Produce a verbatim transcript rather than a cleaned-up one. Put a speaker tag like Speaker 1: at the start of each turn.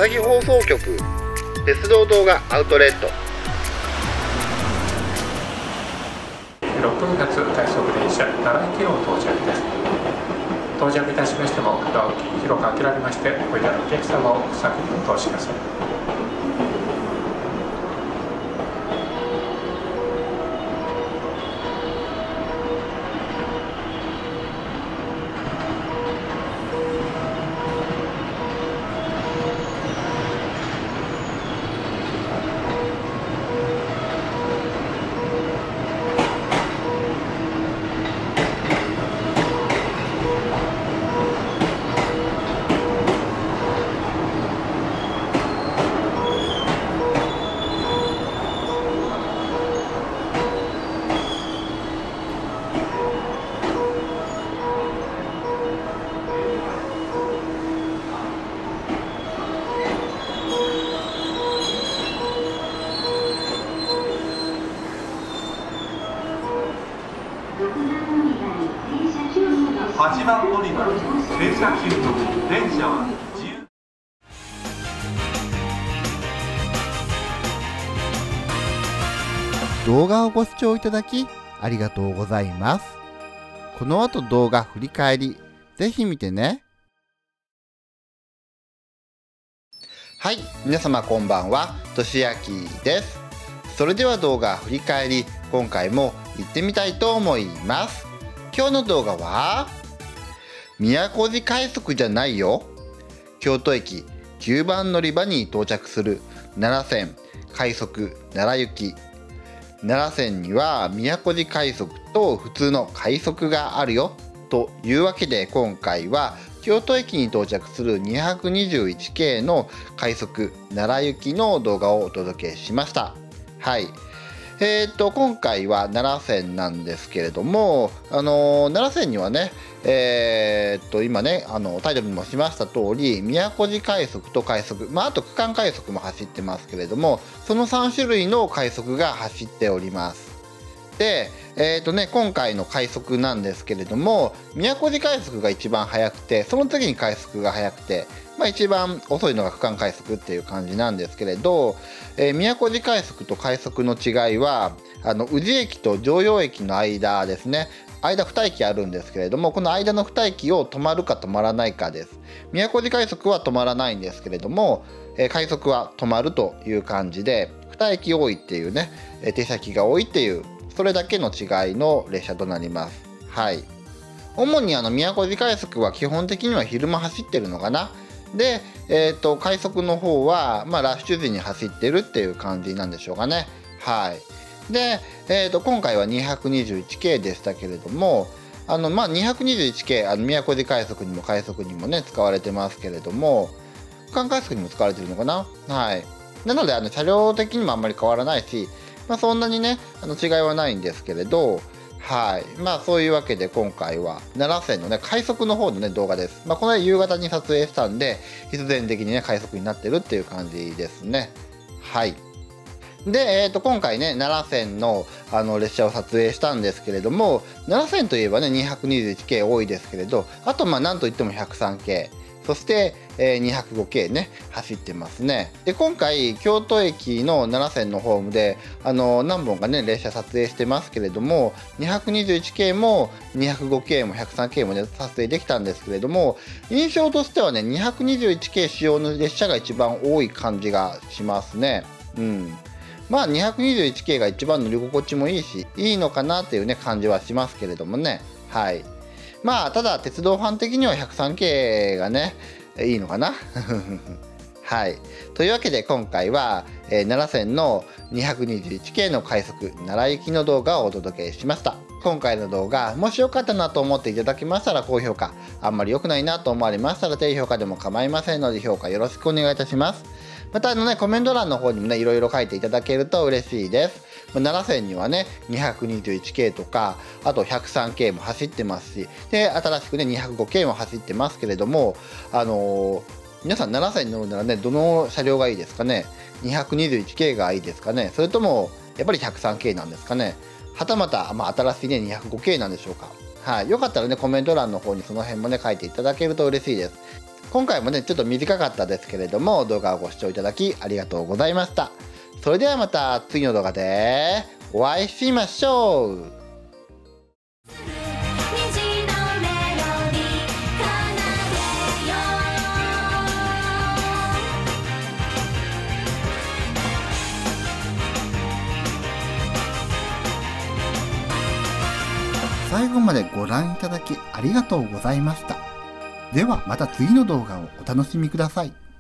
Speaker 1: 朝日放送局鉄道動画アウトレット。
Speaker 2: ろくがつ快速電車奈良駅の到着です。到着いたしましてもドアを広く開けられまして、おいでのお客様を先に通します。
Speaker 3: はちばん乗り場停車中の電車は自由。
Speaker 1: 動画をご視聴いただきありがとうございます。この後動画振り返りぜひ見てね。はい、皆様こんばんは、としあきです。それでは動画振り返り、今回も行ってみたいと思います。今日の動画は宮古寺快速じゃないよ。京都駅きゅうばん乗り場に到着する奈良線快速奈良行き。奈良線には宮古寺快速と普通の快速があるよというわけで、今回は京都駅に到着するにひゃくにじゅういち系の快速奈良行きの動画をお届けしました。はい。えー、と今回は奈良線なんですけれども、あのー、奈良線にはね、えー、と今ねあのタイトルにもしました通り、宮古寺快速と快速、まあ、あと区間快速も走ってますけれども、そのさん種類の快速が走っております。で、えーとね、今回の快速なんですけれども、宮古寺快速が一番速くて、その次に快速が速くて、まあ、一番遅いのが区間快速っていう感じなんですけれど、えー、宮古寺快速と快速の違いは、あの宇治駅と常陽駅の間ですね。間に駅あるんですけれども、この間のに駅を止まるか止まらないかです。宮古寺快速は止まらないんですけれども、えー、快速は止まるという感じで、に駅多いっていうね、停車駅が多いっていう、それだけの違いの列車となります。はい。主にあの宮古寺快速は基本的には昼間走ってるのかな。で、えー、と快速の方は、まあ、ラッシュ時に走ってるっていう感じなんでしょうかね。はい。で、えー、と今回はにひゃくにじゅういち系でしたけれども、あの、まあ、にひゃくにじゅういち系、あの宮古寺快速にも快速にもね使われてますけれども、区間快速にも使われてるのかな。はい。なのであの車両的にもあんまり変わらないし、まあ、そんなにねあの違いはないんですけれど、はい。まあそういうわけで今回は奈良線のね快速の方のね動画です。まあこれは夕方に撮影したんで、必然的にね快速になってるっていう感じですね。はい。で、えー、と今回ね奈良線のあの列車を撮影したんですけれども、奈良線といえばねにひゃくにじゅういち系多いですけれど、あとまあなんといってもひゃくさん系、そして、えー、にひゃくご系ね走ってますね。で今回京都駅の奈良線のホームであの何本かね列車撮影してますけれども、にひゃくにじゅういち系もにひゃくご系もひゃくさん系もね撮影できたんですけれども、印象としてはねにひゃくにじゅういち系使用の列車が一番多い感じがしますね。うん。まあにひゃくにじゅういち系が一番乗り心地もいいし、いいのかなっていうね感じはしますけれどもね。はい。まあただ鉄道ファン的にはひゃくさん系がねいいのかな。はい。というわけで今回は、えー、奈良線のにひゃくにじゅういち系の快速奈良行きの動画をお届けしました。今回の動画もしよかったなと思っていただけましたら高評価、あんまり良くないなと思われましたら低評価でも構いませんので評価よろしくお願いいたします。またあのねコメント欄の方にもねいろいろ書いていただけると嬉しいです。奈良線にはねにひゃくにじゅういち系とか、あとひゃくさん系も走ってますし、で新しくねにひゃくご系も走ってますけれども、あのー、皆さん奈良線に乗るならねどの車両がいいですかね。にひゃくにじゅういち系がいいですかね、それともやっぱりひゃくさん系なんですかね、はたまた、まあ、新しいねにひゃくご系なんでしょうか。はい、よかったらねコメント欄の方にその辺もね書いていただけると嬉しいです。 今回もねちょっと短かったですけれども、動画をご視聴いただきありがとうございました。それではまた次の動画でお会いしましょう。最後までご覧いただきありがとうございました。ではまた次の動画をお楽しみください。